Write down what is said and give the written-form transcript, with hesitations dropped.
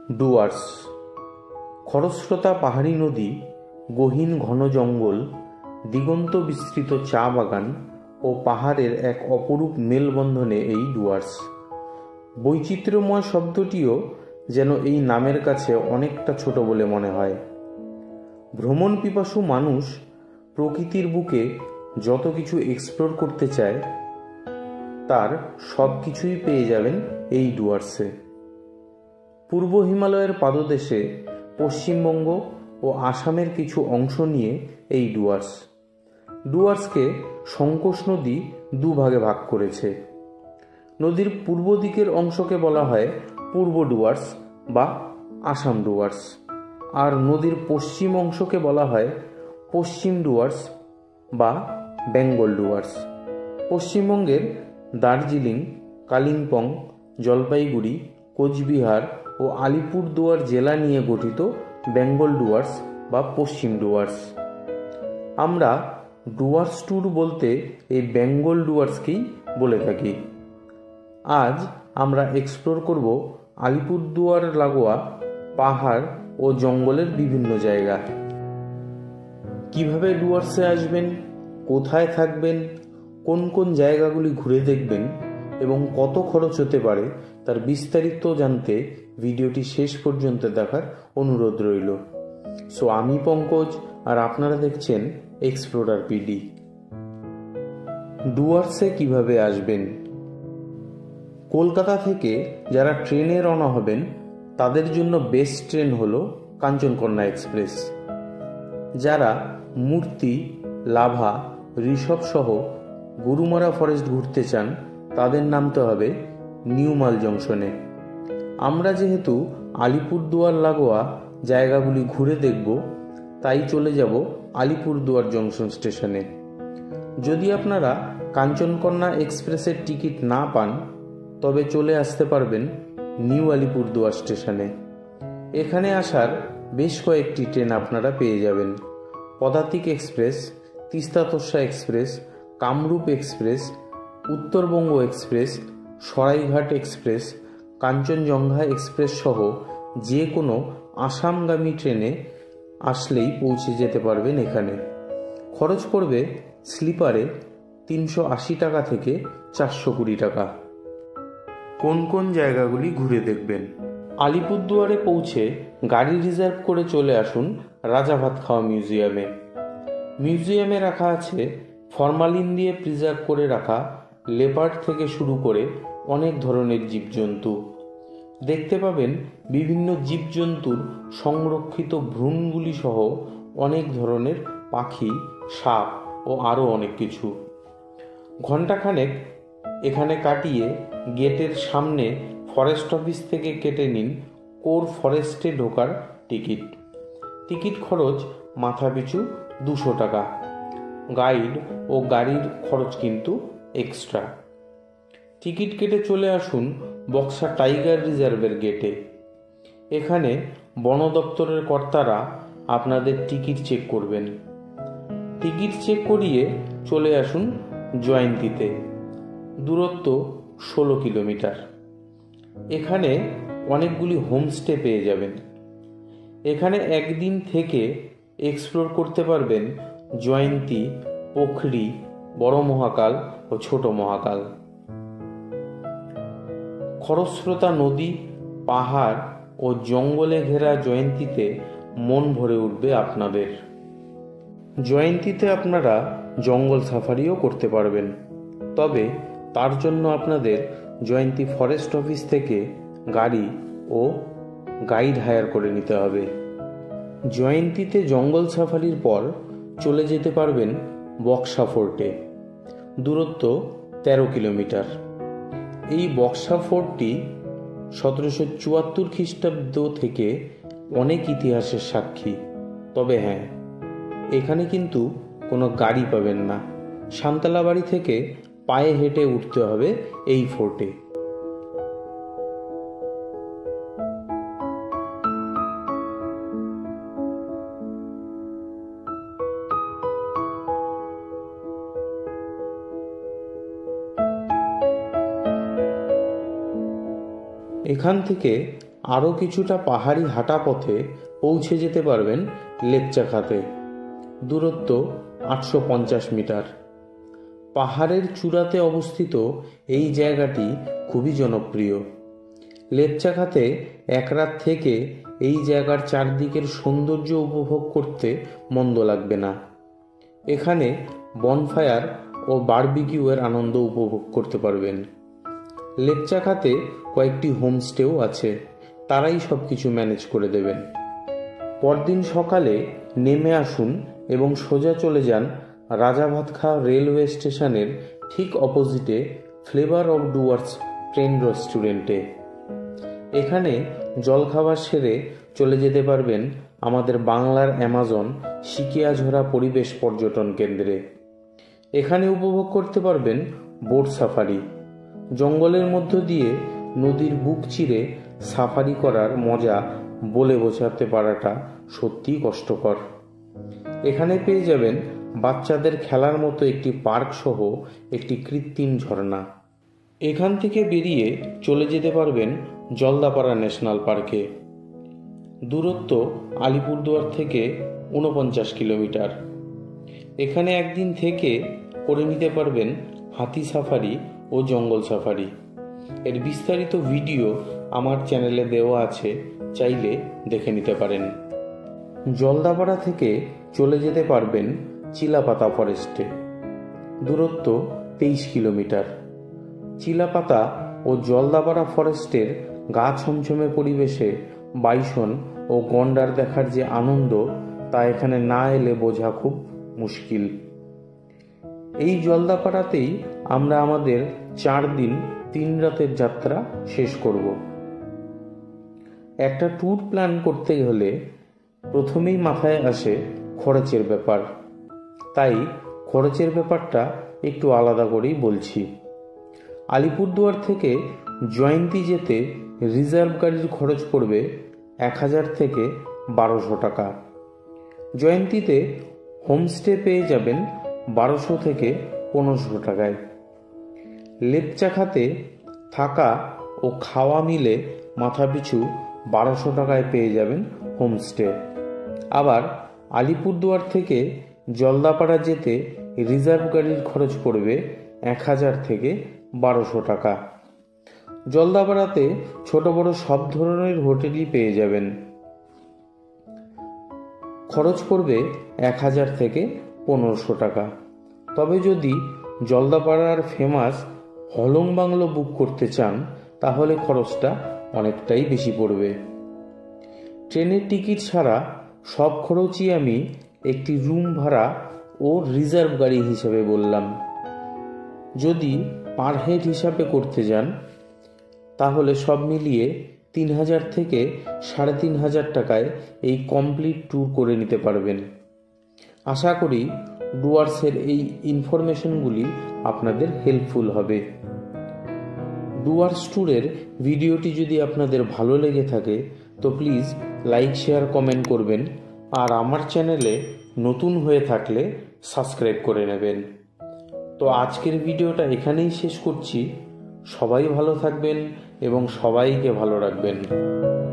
ডুয়ার্স খরস্রোতা পাহাড়ি নদী, গহীন ঘন জঙ্গল, দিগন্ত বিস্তৃত চা বাগান ও পাহাড়ের এক অপরূপ মেলবন্ধনে এই ডুয়ার্স। বৈচিত্র্যময় শব্দটিও যেন এই নামের কাছে অনেকটা ছোট বলে মনে হয়। ভ্রমণ পিপাসু মানুষ প্রকৃতির বুকে যত কিছু এক্সপ্লোর করতে চায় তার সব কিছুই পেয়ে যাবেন এই ডুয়ার্সে। পূর্ব হিমালয়ের পাদদেশে পশ্চিমবঙ্গ ও আসামের কিছু অংশ নিয়ে এই ডুয়ার্স। ডুয়ার্সকে সংকোষ নদী দুভাগে ভাগ করেছে। নদীর পূর্ব দিকের অংশকে বলা হয় পূর্ব ডুয়ার্স বা আসাম ডুয়ার্স, আর নদীর পশ্চিম অংশকে বলা হয় পশ্চিম ডুয়ার্স বা বেঙ্গল ডুয়ার্স। পশ্চিমবঙ্গের দার্জিলিং, কালিম্পং, জলপাইগুড়ি, কোচবিহার ও আলিপুরদুয়ার জেলা নিয়ে গঠিত বেঙ্গল ডুয়ার্স বা পশ্চিম ডুয়ার্স। আমরা ডুয়ার্স ট্যুর বলতে এই বেঙ্গল ডুয়ার্সকেই বলে থাকি। আজ আমরা এক্সপ্লোর করব আলিপুরদুয়ার লাগোয়া পাহাড় ও জঙ্গলের বিভিন্ন জায়গা। কিভাবে ডুয়ার্সে আসবেন, কোথায় থাকবেন, কোন কোন জায়গাগুলি ঘুরে দেখবেন এবং কত খরচ হতে পারে তার বিস্তারিত জানতে ভিডিওটি শেষ পর্যন্ত দেখার অনুরোধ রইল। সো আমি পঙ্কজ আর আপনারা দেখছেন এক্সপ্লোরার পিডি। ডুয়ার্সে কিভাবে আসবেন? কলকাতা থেকে যারা ট্রেনে রওনা হবেন তাদের জন্য বেস্ট ট্রেন হলো কাঞ্চনকন্যা এক্সপ্রেস। যারা মূর্তি, লাভা, ঋষভ সহ গরুমারা ফরেস্ট ঘুরতে চান তাদের নামতে হবে নিউ মাল জংশনে। আমরা যেহেতু আলিপুরদুয়ার লাগোয়া জায়গাগুলি ঘুরে দেখব তাই চলে যাব আলিপুরদুয়ার জংশন স্টেশনে। যদি আপনারা কাঞ্চনকন্যা এক্সপ্রেসের টিকিট না পান তবে চলে আসতে পারবেন নিউ আলিপুরদুয়ার স্টেশনে। এখানে আসার বেশ কয়েকটি ট্রেন আপনারা পেয়ে যাবেন: Padatik express, Teesta Torsha express, Kamrup express, Uttarbanga express, Saraighat express, Kanchenjunga express সহ যে কোনো আসামগামী ট্রেনে আসলেই পৌঁছে যেতে পারবেন এখানে। খরচ পড়বে স্লিপারে 380 টাকা থেকে 420 টাকা। কোন কোন জায়গাগুলি ঘুরে দেখবেন? আলিপুরদুয়ারে পৌঁছে গাড়ি রিজার্ভ করে চলে আসুন রাজা ভাতখাওয়া মিউজিয়ামে। মিউজিয়ামে রাখা আছে ফরমালিন দিয়ে প্রিজার্ভ করে রাখা লেপার্ড থেকে শুরু করে অনেক ধরনের জীবজন্তু দেখতে পাবেন। বিভিন্ন জীবজন্তুর সংরক্ষিত ভ্রূণগুলি সহ অনেক ধরনের পাখি, সাপ ও আরও অনেক কিছু। ঘণ্টাখানেক এখানে কাটিয়ে গেটের সামনে ফরেস্ট অফিস থেকে কেটে নিন কোর ফরেস্টে ঢোকার টিকিট। টিকিট খরচ মাথাপিছু 200 টাকা। গাইড ও গাড়ির খরচ কিন্তু এক্সট্রা। টিকিট কেটে চলে আসুন বক্সা টাইগার রিজার্ভের গেটে। এখানে বন দপ্তরের কর্তারা আপনাদের টিকিট চেক করবেন। টিকিট চেক করিয়ে চলে আসুন জয়ন্তীতে। দূরত্ব 16 কিলোমিটার। এখানে অনেকগুলি হোমস্টে পেয়ে যাবেন। এখানে একদিন থেকে এক্সপ্লোর করতে পারবেন জয়ন্তী, পোখরি, বড় মহাকাল ও ছোট মহাকাল। খরস্রোতা নদী, পাহাড় ও জঙ্গলে ঘেরা জয়ন্তীতে মন ভরে উঠবে আপনাদের। জয়ন্তীতে আপনারা জঙ্গল সাফারিও করতে পারবেন, তবে তার জন্য আপনাদের জয়ন্তী ফরেস্ট অফিস থেকে গাড়ি ও গাইড হায়ার করে নিতে হবে। জয়ন্তীতে জঙ্গল সাফারির পর চলে যেতে পারবেন বক্সা ফোর্টে। দূরত্ব 13 কিলোমিটার। এই বক্সা ফোর্টটি 1774 খ্রিস্টাব্দ থেকে অনেক ইতিহাসের সাক্ষী। তবে হ্যাঁ, এখানে কিন্তু কোনো গাড়ি পাবেন না। সান্তালাবাড়ি থেকে পায়ে হেঁটে উঠতে হবে এই ফোর্টে। এখান থেকে আরও কিছুটা পাহাড়ি হাঁটা পথে পৌঁছে যেতে পারবেন লেপচাখাতে। দূরত্ব 850 মিটার। পাহাড়ের চূড়াতে অবস্থিত এই জায়গাটি খুবই জনপ্রিয়। লেপচাখাতে এক রাত থেকে এই জায়গার চারদিকের সৌন্দর্য উপভোগ করতে মন্দ লাগবে না। এখানে বনফায়ার ও বারবিকিউয়ের আনন্দ উপভোগ করতে পারবেন। লেপচাখাতে কয়েকটি হোমস্টেও আছে, তারাই সব কিছু ম্যানেজ করে দেবেন। পরদিন সকালে নেমে আসুন এবং সোজা চলে যান রাজাভাতখা রেলওয়ে স্টেশনের ঠিক অপোজিটে ফ্লেভার অফ ডুয়ার্স ট্রেন রেস্টুরেন্টে। এখানে জলখাবার সেরে চলে যেতে পারবেন আমাদের বাংলার অ্যামাজন সিকিয়াঝোরা পরিবেশ পর্যটন কেন্দ্রে। এখানে উপভোগ করতে পারবেন বোট সাফারি। জঙ্গলের মধ্য দিয়ে নদীর বুক চিরে সাফারি করার মজা বলে বোঝাতে পারাটা সত্যিই কষ্টকর। এখানে পেয়ে যাবেন বাচ্চাদের খেলার মতো একটি পার্ক সহ একটি কৃত্রিম ঝর্ণা। এখান থেকে বেরিয়ে চলে যেতে পারবেন জলদাপাড়া ন্যাশনাল পার্কে। দূরত্ব আলিপুরদুয়ার থেকে 49 কিলোমিটার। এখানে একদিন থেকে করে নিতে পারবেন হাতি সাফারি ও জঙ্গল সাফারি। এর বিস্তারিত ভিডিও আমার চ্যানেলে দেওয়া আছে, চাইলে দেখে নিতে পারেন। জলদাপাড়া থেকে চলে যেতে পারবেন চিলাপাতা ফরেস্টে। দূরত্ব 23 কিলোমিটার। চিলাপাতা ও জলদাপাড়া ফরেস্টের গা ছমছমে পরিবেশে বাইসন ও গন্ডার দেখার যে আনন্দ, তা এখানে না এলে বোঝা খুব মুশকিল। এই জলদাপাড়াতেই আমরা আমাদের 4 দিন 3 রাতের যাত্রা শেষ করব। একটা ট্যুর প্ল্যান করতে হলে প্রথমেই মাথায় আসে খরচের ব্যাপার, তাই খরচের ব্যাপারটা একটু আলাদা করেই বলছি। আলিপুরদুয়ার থেকে জয়ন্তী যেতে রিজার্ভ গাড়ির খরচ পড়বে 1000 থেকে 1200 টাকা। জয়ন্তীতে হোমস্টে পেয়ে যাবেন 1200 থেকে 1500 টাকায়। লেপচাখাতে থাকা ও খাওয়া মিলে মাথাপিছু 1200 টাকায় পেয়ে যাবেন হোমস্টে। আবার আলিপুরদুয়ার থেকে জলদাপাড়া যেতে রিজার্ভ গাড়ির খরচ পড়বে 1000 থেকে 1200 টাকা। জলদাপাড়াতে ছোট বড় সব ধরনের হোটেলই পেয়ে যাবেন। খরচ পড়বে 1000 থেকে 1500 টাকা। তবে যদি জলদাপাড়ার ফেমাস হলং বাংলো বুক করতে চান তাহলে খরচটা অনেকটাই বেশি পড়বে। ট্রেনের টিকিট ছাড়া সব খরচই আমি একটি রুম ভাড়া ও রিজার্ভ গাড়ি হিসেবে বললাম। যদি পার হেড হিসাবে করতে যান তাহলে সব মিলিয়ে 3000 থেকে 3500 টাকায় এই কমপ্লিট ট্যুর করে নিতে পারবেন। আশা করি ডুয়ার্সের এই ইনফরমেশনগুলি আপনাদের হেল্পফুল হবে। ডুয়ার্স ট্যুরের ভিডিওটি যদি আপনাদের ভালো লেগে থাকে তো প্লিজ লাইক, শেয়ার, কমেন্ট করবেন। আর আমার চ্যানেলে নতুন হয়ে থাকলে সাবস্ক্রাইব করে নেবেন। তো আজকের ভিডিওটা এখানেই শেষ করছি। সবাই ভালো থাকবেন এবং সবাইকে ভালো রাখবেন।